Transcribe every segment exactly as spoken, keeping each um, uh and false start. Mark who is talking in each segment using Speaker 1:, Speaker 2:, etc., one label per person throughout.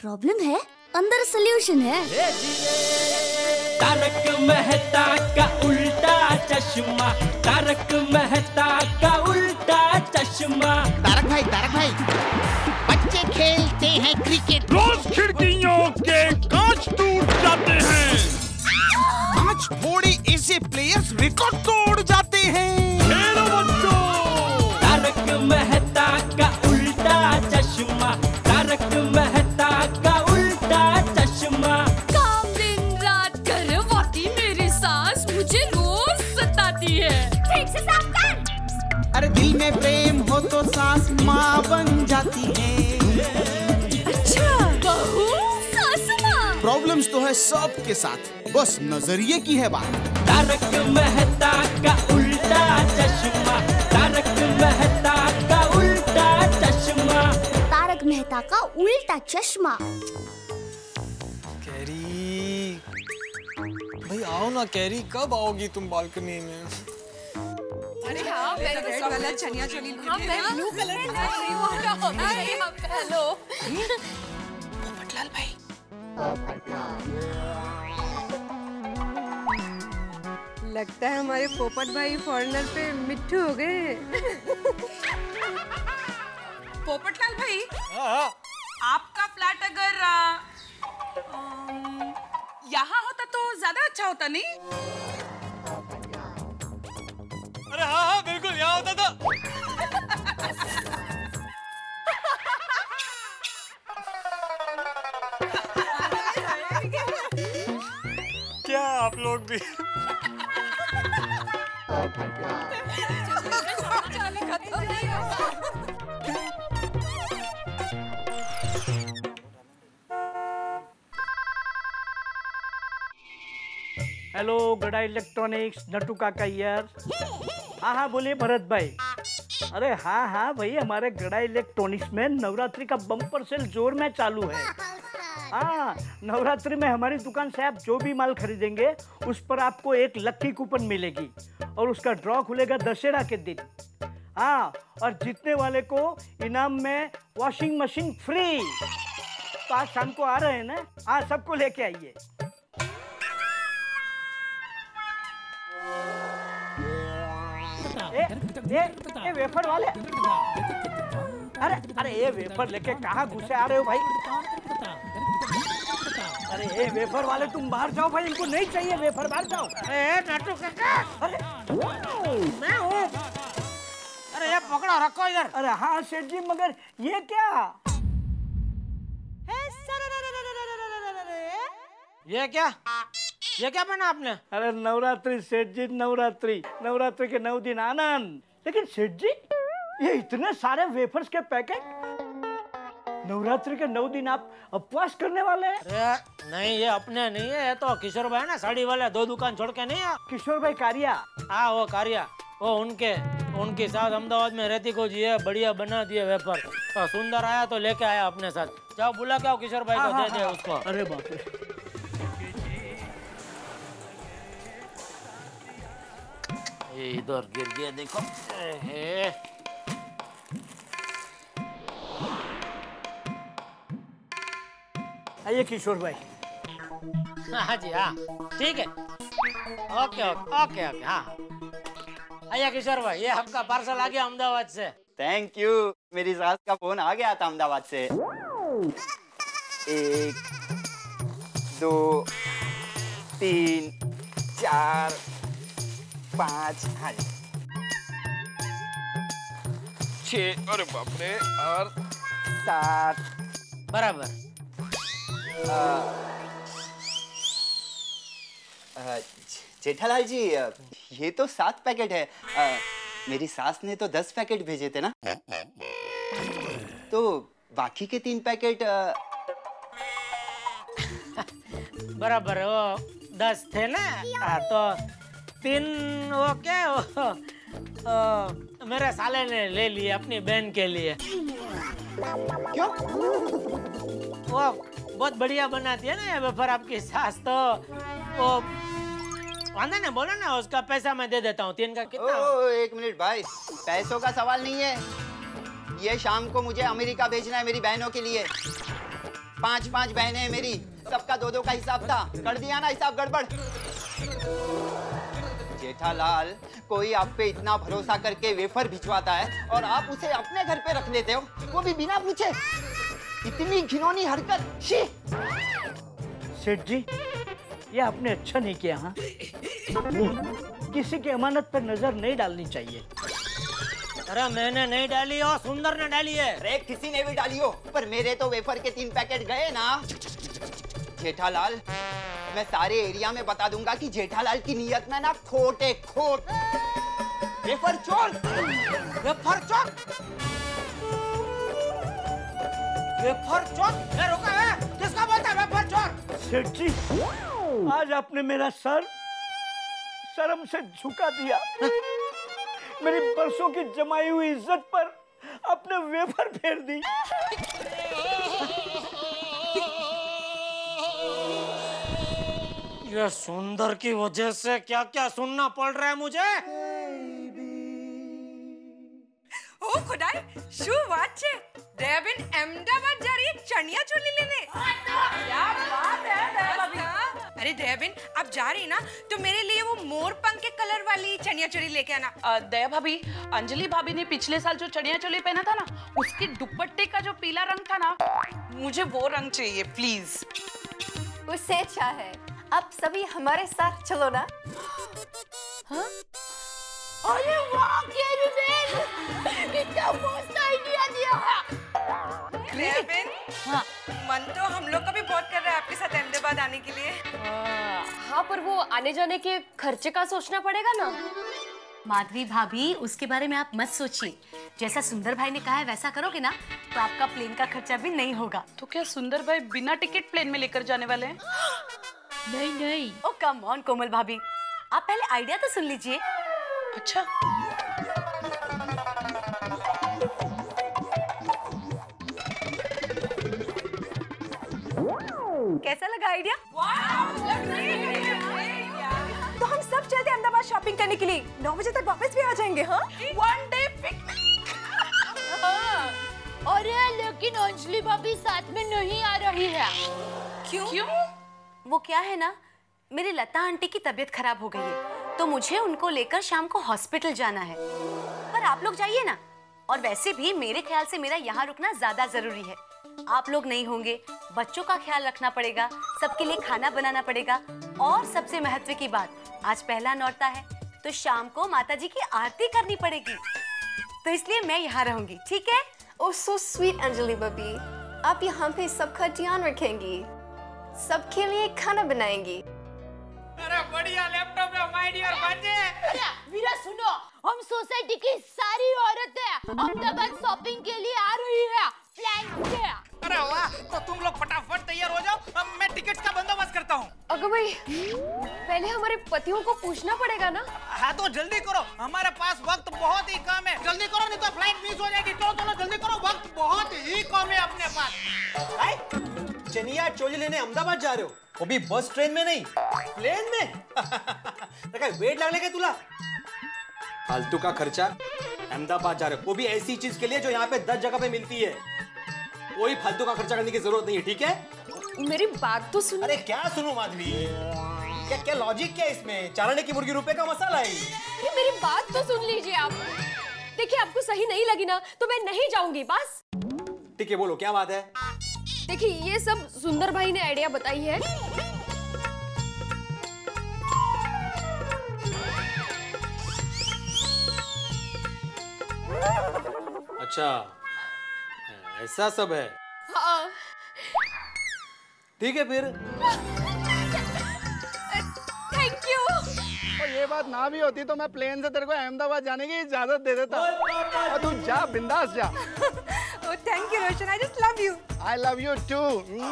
Speaker 1: Problem है, अंदर solution है।
Speaker 2: तारक मेहता का उल्टा चश्मा, तारक मेहता का उल्टा चश्मा।
Speaker 3: तारक भाई, तारक भाई, बच्चे खेलते हैं क्रिकेट,
Speaker 4: रोज खिड़कियों के कांच टूट जाते हैं,
Speaker 3: आज थोड़े ऐसे प्लेयर्स रिकॉर्ड तोड़ जाते हैं।
Speaker 4: खेलो बच्चों।
Speaker 2: तारक मेहता का उल्टा चश्मा, तारक मेहता का उल्टा चश्मा।
Speaker 5: काम दिन रात करवाती मेरी सास मुझे रोज सताती है। ठीक से साफ कर।
Speaker 3: अरे दिल में प्रेम हो तो सास माँ बन जाती है।
Speaker 5: अच्छा, बहू सास माँ।
Speaker 3: प्रॉब्लम्स तो है सबके साथ, बस नजरिए की है बात।
Speaker 2: तारक मेहता का उल्टा चश्मा, तारक मेहता का उल्टा चश्मा।
Speaker 1: तारक मेहता का उल्टा चश्मा।
Speaker 6: कैरी, भाई आओ ना कैरी, कब आओगी तुम बालकनी में?
Speaker 5: अरे हाँ, रेड वाला चनिया चोली, हाँ मैं ब्लू कलर हेलो
Speaker 3: पोपटलाल भाई,
Speaker 7: लगता है हमारे पोपट भाई फॉरेनर पे मिट्ठू हो गए।
Speaker 5: पोपटलाल भाई, आपका फ्लैट अगर यहाँ होता तो ज्यादा अच्छा होता नहीं?
Speaker 6: अरे हाँ हाँ बिल्कुल, यहाँ होता था। क्या आप लोग भी?
Speaker 8: हेलो गड़ा इलेक्ट्रॉनिक्स, नटू काका यार। हाँ हाँ बोलिए भरत भाई। अरे हाँ हाँ भाई, हमारे गड़ा इलेक्ट्रॉनिक्स में नवरात्रि का बम्पर सेल जोर में चालू है। हाँ, नवरात्रि में हमारी दुकान से आप जो भी माल खरीदेंगे उस पर आपको एक लकी कूपन मिलेगी और उसका ड्रॉ खुलेगा दशहरा के दिन। हाँ, और जीतने वाले को इनाम में वॉशिंग मशीन फ्री। तो आज शाम को आ रहे हैं ना? हाँ, सबको लेके आइए। ए, ए, ए, वेफर वाले, अरे अरे ये वेफर लेके कहाँ घुसे आ रहे हो भाई? अरे ये वेफर वाले तुम बाहर जाओ भाई, इनको नहीं चाहिए वेफर, बाहर जाओ।
Speaker 9: अरे नाटू काका,
Speaker 8: अरे
Speaker 9: मैं हूँ। अरे ये पकड़ो, रखो इधर।
Speaker 8: अरे हाँ सेठ जी, मगर ये क्या?
Speaker 9: ये क्या ये क्या बना आपने?
Speaker 8: अरे नवरात्रि सेठ जी, नवरात्रि नवरात्रि के नौ दिन आनंद। लेकिन सेठ जी, ये इतने सारे वेफर्स के पैकेट, नवरात्रि के नौ दिन आप उपवास करने वाले हैं?
Speaker 9: अरे नहीं, ये अपने नहीं है, ये तो किशोर भाई ना साड़ी वाले, दो दुकान छोड़ के नहीं है।
Speaker 8: किशोर भाई कारिया?
Speaker 9: हाँ वो कारिया, वो उनके उनके साथ अहमदाबाद में रहती को जी है, बढ़िया बना दिए वेफर। तो सुंदर आया तो लेके आया अपने साथ। जाओ बुला के आओ किशोर भाई को, दे दे उसको।
Speaker 8: अरे बाप रे,
Speaker 9: ये इधर गिर गया देखो।
Speaker 8: आइए किशोर भाई।
Speaker 9: हाँ जी हाँ, ठीक है, ओके ओके ओके ओके। हाँ आइए किशोर भाई, ये आपका पार्सल आ गया अहमदाबाद से।
Speaker 10: थैंक यू, मेरी सास का फोन आ गया था अहमदाबाद से। एक दो तीन चार पाँच, हाँ जी छः, अरे बाप रे, और सात
Speaker 9: बराबर।
Speaker 10: जेठालाल जी, ये तो सात पैकेट है। आ, मेरी सास ने तो दस पैकेट भेजे थे ना, तो बाकी के तीन पैकेट आ...
Speaker 9: बराबर, वो दस थे ना, आ, तो तीन वो क्या वो, आ, मेरे साले ने ले लिए अपनी बहन के लिए।
Speaker 10: क्यों?
Speaker 9: वो बहुत बढ़िया बनाती है ना ये वेफर आपकी सास, तो वो वांदा ने बोला ना, उसका पैसा मैं दे देता हूँ। तीन का कितना?
Speaker 10: ओ, एक मिनट भाई, पैसों का सवाल नहीं है, ये शाम को मुझे अमेरिका भेजना है मेरी बहनों के लिए। पांच पांच बहनें हैं मेरी, सबका दो दो का हिसाब था, कर दिया ना हिसाब गड़बड़। जेठालाल, कोई आप पे इतना भरोसा करके वेफर भिजवाता है और आप उसे अपने घर पे रख लेते हो, वो भी बिना पूछे। इतनी घिनौनी हरकत, शी।
Speaker 8: सेठ जी, ये आपने अच्छा नहीं किया। हाँ, किसी की अमानत पर नजर नहीं डालनी चाहिए।
Speaker 9: अरे मैंने नहीं डाली हो, सुंदर ने डाली है।
Speaker 10: अरे किसी ने भी डाली हो, पर मेरे तो वेफर के तीन पैकेट गए ना। जेठालाल, मैं सारे एरिया में बता दूंगा कि जेठालाल की नीयत में ना खोट है, खोट। वेफर चोर,
Speaker 9: वेफर चोर, वेफर चोर। ये रुका है, किसका बोलता है वेफर चोर?
Speaker 8: सेठ जी, आज आपने मेरा सर शर्म से झुका दिया। मेरी बरसों की जमाई हुई इज्जत पर आपने वेफर फेर दी।
Speaker 9: ये सुंदर की वजह से क्या क्या सुनना पड़ रहा है मुझे।
Speaker 7: ओ खुदाई, શું વાત છે? દેવેન અમદાવાદ जा रही है चनिया चोली लेने। क्या बात है दया। अरे देवेन, आप जा रही ना तो मेरे लिए वो मोर पंख के कलर वाली चनिया चोली लेके आना।
Speaker 5: दया भाभी, अंजलि भाभी ने पिछले साल जो चनिया चोली पहना था ना, उसके दुपट्टे का जो पीला रंग था ना, मुझे वो रंग चाहिए प्लीज।
Speaker 11: उससे अच्छा है अब सभी हमारे साथ चलो ना। हाँ? अरे वाह केरी बेन, कितना मस्त आइडिया दिया है।
Speaker 7: देवेन,
Speaker 11: हाँ,
Speaker 7: मन तो हम लोग का भी बहुत कर रहा है आपके साथ अहमदाबाद आने के लिए।
Speaker 11: हाँ, पर वो आने जाने के खर्चे का सोचना पड़ेगा ना।
Speaker 12: माधवी भाभी, उसके बारे में आप मत सोचिए। जैसा सुंदर भाई ने कहा है वैसा करोगे ना तो आपका प्लेन का खर्चा भी नहीं होगा।
Speaker 5: तो क्या सुंदर भाई बिना टिकट प्लेन में लेकर जाने वाले हैं?
Speaker 12: नहीं नहीं। ओ कम ऑन कोमल भाभी, आप पहले आइडिया तो सुन लीजिए।
Speaker 5: अच्छा,
Speaker 11: कैसा लगा आइडिया? तो हम सब चलते हैं अहमदाबाद शॉपिंग करने के लिए। नौ बजे तक वापस भी आ जाएंगे। हाँ,
Speaker 5: वन डे पिकनिक।
Speaker 11: अरे लेकिन अंजलि भाभी साथ में नहीं आ रही है।
Speaker 5: क्यों? क्यों?
Speaker 12: वो क्या है ना, मेरी लता आंटी की तबीयत खराब हो गई है तो मुझे उनको लेकर शाम को हॉस्पिटल जाना है। पर आप लोग जाइए ना। और वैसे भी मेरे ख्याल से मेरा यहाँ रुकना ज्यादा जरूरी है। आप लोग नहीं होंगे, बच्चों का ख्याल रखना पड़ेगा, सबके लिए खाना बनाना पड़ेगा। और सबसे महत्व की बात, आज पहला नौरता है तो शाम को माता जी की आरती करनी पड़ेगी। तो इसलिए मैं यहाँ रहूंगी, ठीक है?
Speaker 11: ओह सो स्वीट अंजलि भाभी, आप यहाँ पे सबका ध्यान रखेंगी, सबके लिए खाना बनाएंगी।
Speaker 9: अरे बढ़िया लैपटॉप है माय डियर बच्चे।
Speaker 11: अरे वीरा सुनो, हम सोसाइटी की सारी औरतें अहमदाबाद शॉपिंग के लिए आ रही है। प्लान किया।
Speaker 9: अरे वाह, तो तुम लोग फटाफट तैयार हो जाओ, अब मैं टिकट का बंदोबस्त करता हूँ।
Speaker 11: अगर भाई पहले हमारे पतियों को पूछना पड़ेगा ना।
Speaker 9: हाँ तो जल्दी करो, हमारे पास वक्त बहुत ही कम है। जल्दी करो नहीं तो फ्लाइट मिस हो जाएगी। चलो चलो जल्दी करो, वक्त बहुत ही कम है अपने पास।
Speaker 6: चनिया चोली लेने अहमदाबाद जा रहे हो, वो भी बस ट्रेन में नहीं, प्लेन में। देखा वेट लगने के तुला फालतू का खर्चा। अहमदाबाद जा रहे हो, वो भी ऐसी चीज के लिए जो यहाँ पे दस जगह पे मिलती है। कोई फालतू का खर्चा करने की जरूरत नहीं है, ठीक है?
Speaker 11: मेरी बात तो सुनो।
Speaker 6: अरे क्या सुनूं माधवी, क्या क्या लॉजिक क्या इसमें? चाराने की मुर्गी रुपए का मसाला है
Speaker 11: ये। मेरी बात तो सुन लीजिए आप। देखिए आपको सही नहीं लगी ना तो मैं नहीं जाऊंगी बस।
Speaker 6: ठीक है, बोलो क्या बात है?
Speaker 11: देखिए ये सब सुंदर भाई ने आइडिया बताई है।
Speaker 6: अच्छा ऐसा सब है।
Speaker 11: हाँ।
Speaker 6: ठीक है फिर।
Speaker 11: Thank you.
Speaker 13: और ये बात ना भी होती तो मैं प्लेन से तेरे को अहमदाबाद जाने की इजाजत दे देता। और तू जा, बिंदास जा।
Speaker 7: Oh, thank you, Roshan. I just love you.
Speaker 13: I love you too.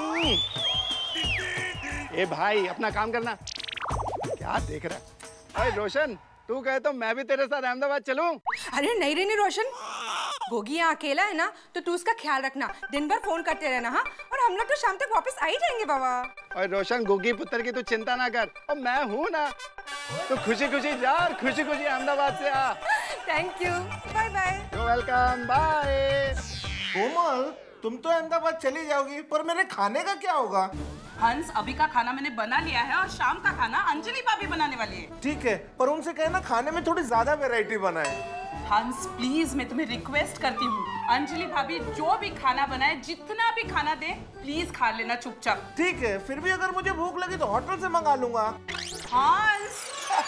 Speaker 13: ए भाई अपना काम करना। क्या देख रहा है? अरे रोशन, तू कहे तो मैं भी तेरे साथ अहमदाबाद चलूं?
Speaker 7: अरे नहीं रहनी रोशन, गोगी यहाँ अकेला है ना तो तू उसका ख्याल रखना, दिन भर फोन करते रहना। हाँ, और हम लोग तो शाम तक वापस आ ही जाएंगे बाबा।
Speaker 13: और रोशन, गोगी पुत्र की तू चिंता ना कर, और मैं हूँ ना। तो खुशी खुशी जा और खुशी खुशी अहमदाबाद से आ।
Speaker 7: Thank you, bye bye.
Speaker 13: You welcome, bye.
Speaker 6: Komal,
Speaker 14: तुम तो अहमदाबाद चली जाओगी, पर मेरे खाने का क्या होगा?
Speaker 5: हंस, अभी का खाना मैंने बना लिया है और शाम का खाना अंजलि भाभी बनाने वाली है।
Speaker 14: ठीक है, पर उनसे कहना खाने में थोड़ी ज्यादा वैरायटी बनाए।
Speaker 5: हंस प्लीज, मैं तुम्हें रिक्वेस्ट करती हूँ, अंजलि भाभी जो भी खाना बनाए, जितना भी खाना दे, प्लीज खा लेना चुपचाप।
Speaker 14: ठीक है, फिर भी अगर मुझे भूख लगी तो होटल से मंगा लूंगा।
Speaker 5: हंस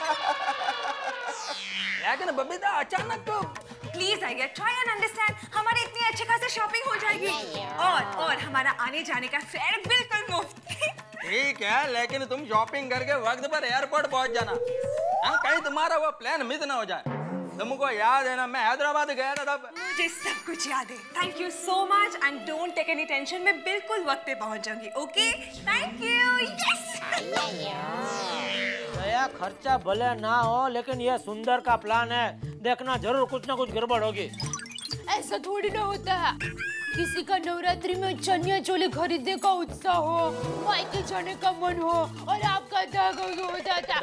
Speaker 15: लेकिन बबीता अचानक तो
Speaker 7: please I get try and understand, हमारे इतनी अच्छे खासे शॉपिंग हो जाएगी और और हमारा आने जाने का फेयर बिल्कुल मुफ्त।
Speaker 15: ठीक है, लेकिन तुम शॉपिंग करके वक्त पर एयरपोर्ट पहुंच जाना, हम कहीं तुम्हारा वो प्लान मिस ना हो जाए। तुमको याद है ना, मैं हैदराबाद गया था तब।
Speaker 7: मुझे सब कुछ याद है। Thank you so much and don't take any tension, मैं बिल्कुल वक्त पे पहुंच जाऊंगी। Okay, thank you. Yes.
Speaker 9: Daya, खर्चा भले ना हो, लेकिन ये सुंदर का प्लान है, देखना जरूर कुछ ना कुछ गड़बड़ होगी।
Speaker 11: ऐसा थोड़ी ना होता है, किसी का नवरात्रि में चनिया चोली खरीदने का उत्साह हो, मायके जाने का मन हो, और आपका दाग होता था,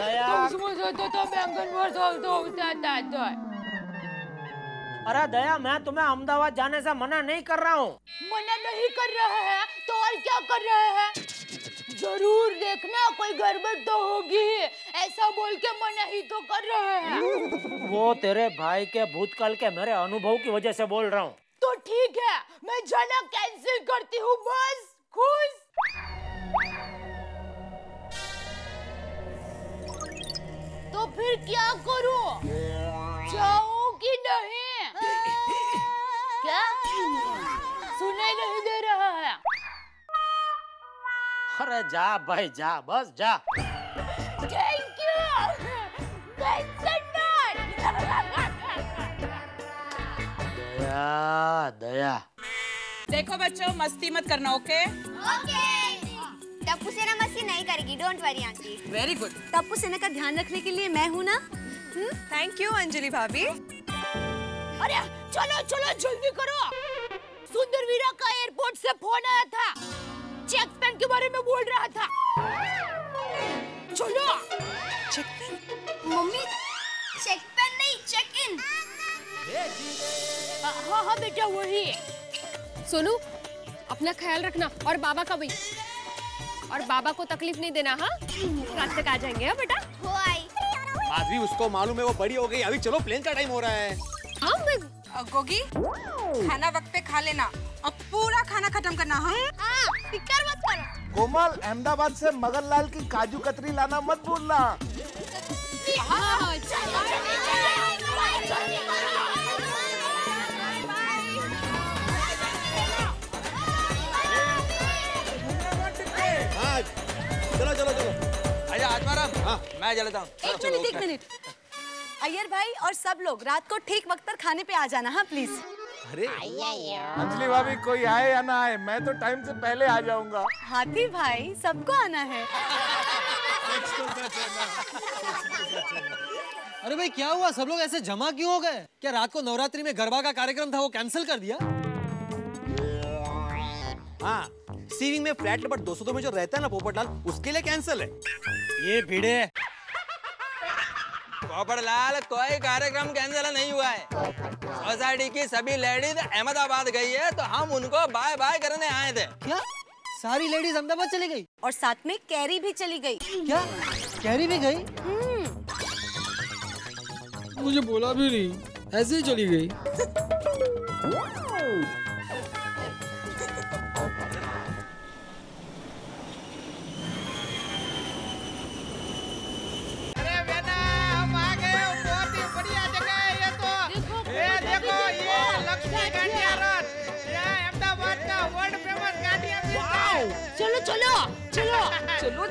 Speaker 9: अरे दया, मैं तुम्हें अहमदाबाद जाने से मना नहीं कर रहा हूँ।
Speaker 11: मना नहीं कर रहे हैं तो और क्या कर रहे हैं? जरूर देखना कोई गड़बड़ तो होगी, ऐसा बोल के मना ही तो कर रहे हैं।
Speaker 9: वो तेरे भाई के भूतकाल के मेरे अनुभव की वजह से बोल रहा हूँ।
Speaker 11: तो ठीक है, मैं जाना कैंसिल करती हूँ, बस खुश। तो फिर क्या करूं? जाऊं कि नहीं? क्या सुनाई नहीं दे रहा है?
Speaker 9: अरे जा भाई जा, बस जा।
Speaker 11: Thank you.
Speaker 9: दया दया।
Speaker 5: देखो बच्चों, मस्ती मत करना, ओके?
Speaker 16: ओके। टप्पू सेना मस्ती नहीं करेगी, don't worry aunty.
Speaker 5: Very good.
Speaker 12: Tappu सेना का ध्यान रखने के लिए मैं हूँ ना।
Speaker 7: थैंक यू अंजलि भाभी।
Speaker 11: अरे चलो चलो जल्दी करो, सुंदर वीरा का एयरपोर्ट से फोन आया था, चेक पेन के बारे में बोल रहा था। चलो।
Speaker 7: Check pen?
Speaker 16: Mummy, check pen नहीं, चेक इन।
Speaker 11: हाँ हाँ बेटा वही।
Speaker 17: सोनू, अपना ख्याल रखना और बाबा का भी, और बाबा को तकलीफ नहीं देना। हाँ, रात तक आ जाएंगे। हाँ बेटा।
Speaker 16: हो आई।
Speaker 6: माधवी, उसको मालूम है वो बड़ी हो गई, अभी चलो प्लेन का टाइम हो रहा है।
Speaker 17: हाँ मैं
Speaker 7: गोगी, खाना वक्त पे खा लेना और पूरा खाना खत्म करना। हाँ,
Speaker 16: फिक्र मत करो।
Speaker 14: कोमल, अहमदाबाद से मगनलाल की काजू कतरी लाना मत भूलना।
Speaker 17: हाँ,
Speaker 6: चलो चलो चलो।
Speaker 15: आजा आत्माराम। हाँ, मैं चलता हूँ।
Speaker 12: एक मिनट एक मिनट अय्यर भाई और सब लोग रात को ठीक वक्त पर खाने पे आ जाना। हाँ प्लीज।
Speaker 14: अरे अंजलि भाभी, कोई आए या ना आए, मैं तो टाइम से पहले आ जाऊंगा।
Speaker 12: हाथी भाई, सबको आना है।
Speaker 6: अरे भाई क्या हुआ, सब लोग ऐसे जमा क्यों हो गए? क्या रात को नवरात्रि में गरबा का कार्यक्रम था, वो कैंसिल कर दिया? हाँ, सीविंग में फ्लैट नंबर दो सौ दो में जो रहता है ना पोपटलाल, उसके लिए कैंसिल है। ये भिड़े
Speaker 15: पोपटलाल, कोई कार्यक्रम कैंसिल नहीं हुआ है। सोसाइटी की सभी लेडीज अहमदाबाद गई है, तो हम उनको बाय बाय करने आए थे।
Speaker 6: क्या सारी लेडीज अहमदाबाद चली गई?
Speaker 12: और साथ में कैरी भी चली गई।
Speaker 6: क्या कैरी भी गई? मुझे बोला भी नहीं, ऐसे ही चली गई।
Speaker 11: चलो चलो चलो
Speaker 5: चलो।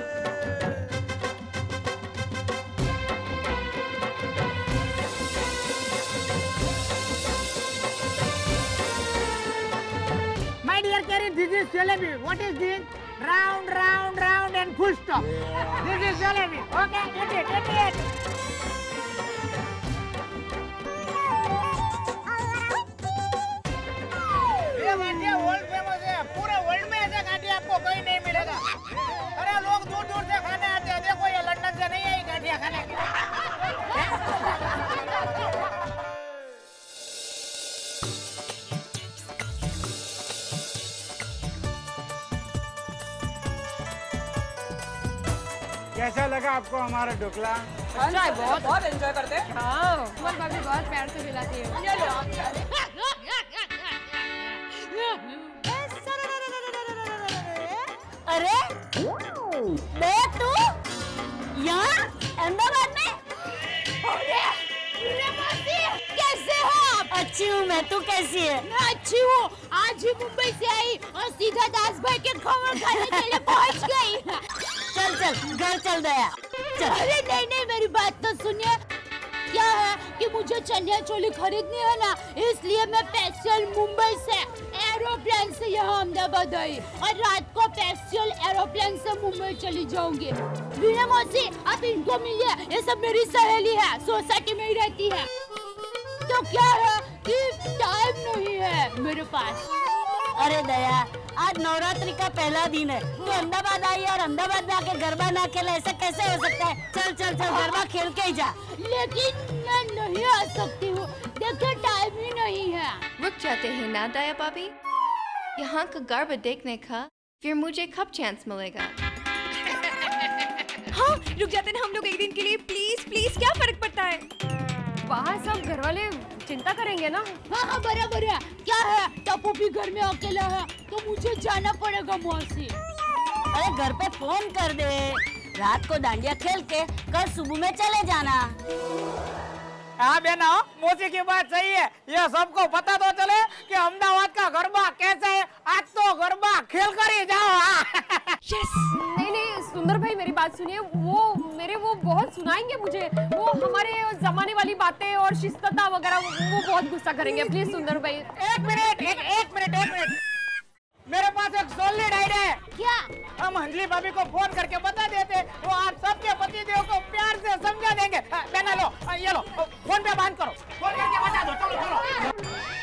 Speaker 8: My dear Carrie, this is jalebi. What is this? Round, round, round, and full stop. This is jalebi. Okay, eat it, eat it. ये गांठिया वर्ल्ड फेमस है, पूरे वर्ल्ड में ऐसा गांठिया आपको कहीं नहीं मिलेगा। अरे लोग दूर दूर से खाने आते हैं, देखो ये लंदन से नहीं है गांठिया खाने के लिए।
Speaker 18: कैसा लगा आपको हमारा ढोकला?
Speaker 7: अच्छा है, बहुत बहुत एंजॉय करते हैं।
Speaker 17: हाँ, और भाभी बहुत प्यार से खिलाती है।
Speaker 1: अरे देख तू यहाँ अहमदाबाद में। अरे कैसे हो आप? अच्छी हूँ मैं, तू कैसी है?
Speaker 19: मैं अच्छी हूँ। आज ही मुंबई से आई और सीधा दास भाई के खबर खाने के लिए पहुँच गई।
Speaker 1: चल चल घर चल दया। चल।
Speaker 19: अरे नहीं नहीं, मेरी बात तो सुनिए। क्या है कि मुझे चनिया चोली खरीदनी है ना, इसलिए मैं स्पेशल मुंबई से एरोप्लेन से यहाँ अहमदाबाद आई और रात को स्पेशल एरोप्लेन से मुंबई चली जाऊंगी। वीणा मौसी, आप इनको मिलिए, ये सब मेरी सहेली है, सोसाइटी में ही रहती है। तो क्या है कि टाइम नहीं है मेरे पास।
Speaker 1: अरे दया, आज नवरात्रि का पहला दिन है, तो अहमदाबाद आई और अहमदाबाद में आके गरबा ना खेले, ऐसा कैसे हो सकता है? चल चल चल गरबा खेल के ही जा।
Speaker 19: लेकिन मैं नहीं आ सकती हूँ, देखिए टाइम ही नहीं है।
Speaker 11: रुक जाते हैं ना दया भाभी, यहाँ का गरबा देखने का फिर मुझे कब चांस मिलेगा?
Speaker 7: हाँ, रुक जाते हैं हम लोग एक दिन के लिए, प्लीज प्लीज, क्या फर्क पड़ता है?
Speaker 17: वहाँ सब घर वाले चिंता करेंगे ना।
Speaker 19: हाँ हाँ बराबर है। क्या है, टप्पू भी घर में अकेला है तो मुझे जाना पड़ेगा मौसी।
Speaker 1: अरे घर पे फोन कर दे, रात को डांडिया खेल के कल सुबह में चले जाना।
Speaker 9: हाँ बेना, मौसी की बात सही है। ये सबको पता तो चले कि अहमदाबाद का गरबा कैसे है। आज तो गरबा खेल कर ही जाओ।
Speaker 17: yes! नहीं नहीं सुंदर भाई, मेरी बात सुनिए। वो मेरे वो बहुत सुनाएंगे मुझे, वो हमारे जमाने वाली बातें और शिस्तता वगैरह, वो, वो बहुत गुस्सा करेंगे। प्लीज सुंदर भाई।
Speaker 9: एक मिनट एक एक मिनट एक मिनट मेरे पास एक सॉलिड आइडिया है।
Speaker 19: क्या?
Speaker 9: हम अंजलि भाभी को फोन करके बता देते, वो आप सबके पति देव को प्यार से समझा देंगे। बेना लो, ये लो, फोन पे बात करो, फोन करके बता दो। चलो चलो।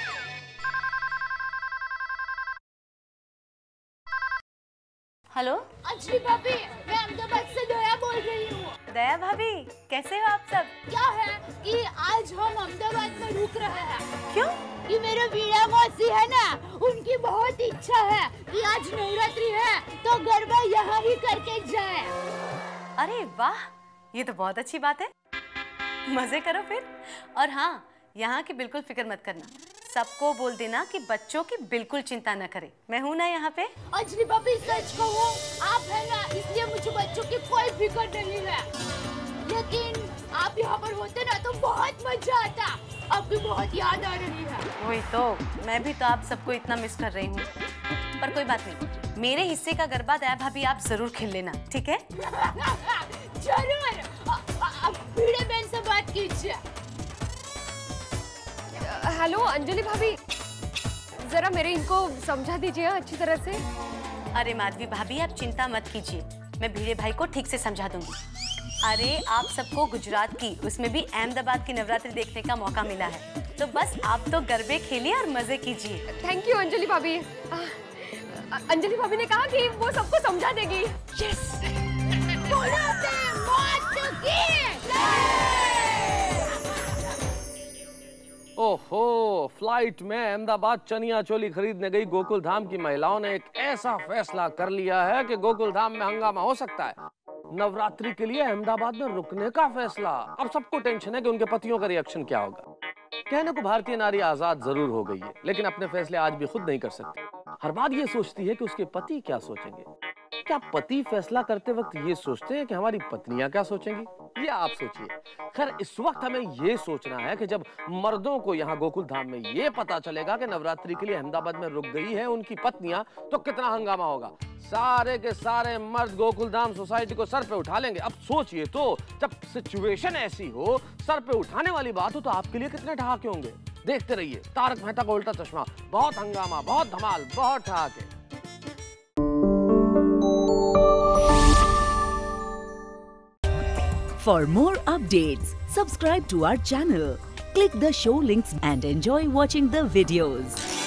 Speaker 12: हेलो
Speaker 19: अंजलि भाभी, मैं अहमदाबाद से दया बोल रही हूँ।
Speaker 12: दया भाभी, कैसे हो आप सब?
Speaker 19: क्या है कि आज हम अहमदाबाद में रुक रहे हैं।
Speaker 12: क्यों?
Speaker 19: कि मेरे वीणा मौसी है ना, उनकी बहुत इच्छा है कि आज नवरात्रि है तो गरबा यहाँ ही करके जाए।
Speaker 12: अरे वाह, ये तो बहुत अच्छी बात है, मजे करो फिर। और हाँ, यहाँ की बिल्कुल फिक्र मत करना, सबको बोल देना कि बच्चों की बिल्कुल चिंता न करें, मैं हूँ ना यहाँ पे।
Speaker 19: अंजलि भाभी सच कहूँ, आप है ना, इसलिए मुझे बच्चों की कोई फिक्र नहीं है। लेकिन आप यहाँ पर होते ना तो बहुत मजा आता, आपकी बहुत याद आ रही है।
Speaker 12: वही तो, मैं भी तो आप सबको इतना मिस कर रही हूँ। पर कोई बात नहीं, मेरे हिस्से का गरबा दया भाभी आप जरूर खेल लेना, ठीक है?
Speaker 19: जरूर। अब भिड़े बहन से बात कीजिए।
Speaker 17: हेलो अंजलि भाभी, जरा मेरे इनको समझा दीजिए अच्छी तरह से।
Speaker 12: अरे माधवी भाभी, आप चिंता मत कीजिए, मैं भीड़े भाई को ठीक से समझा दूंगी। अरे आप सबको गुजरात की, उसमें भी अहमदाबाद की नवरात्रि देखने का मौका मिला है, तो बस आप तो गरबे खेलिए और मजे कीजिए।
Speaker 17: थैंक यू अंजलि भाभी। अंजलि भाभी ने कहा कि वो सबको समझा देगी। यस।
Speaker 20: ओहो, फ्लाइट में अहमदाबाद चनिया चोली खरीदने गई गोकुल धाम की महिलाओं ने एक ऐसा फैसला कर लिया है कि गोकुल धाम में हंगामा हो सकता है। नवरात्रि के लिए अहमदाबाद में रुकने का फैसला। अब सबको टेंशन है कि उनके पतियों का रिएक्शन क्या होगा। कहने को भारतीय नारी आजाद जरूर हो गई है, लेकिन अपने फैसले आज भी खुद नहीं कर सकती। हर बात ये सोचती है कि उसके पति क्या सोचेंगे। क्या पति फैसला करते वक्त ये सोचते हैं कि हमारी पत्नियां क्या सोचेंगी? ये आप सोचिए। खैर, इस वक्त हमें ये सोचना है कि जब मर्दों को यहाँ गोकुल धाम में ये पता चलेगा कि नवरात्रि के लिए अहमदाबाद में रुक गई है उनकी पत्नियां, तो कितना हंगामा होगा। सारे के सारे मर्द गोकुल धाम सोसाइटी को सर पे उठा लेंगे। अब सोचिए तो, जब सिचुएशन ऐसी हो, सर पे उठाने वाली बात हो, तो आपके लिए कितने ठहाके होंगे। देखते रहिए तारक मेहता का उल्टा चश्मा। बहुत हंगामा, बहुत धमाल, बहुत ठहाके।
Speaker 21: For more updates, subscribe to our channel, click the show links and enjoy watching the videos.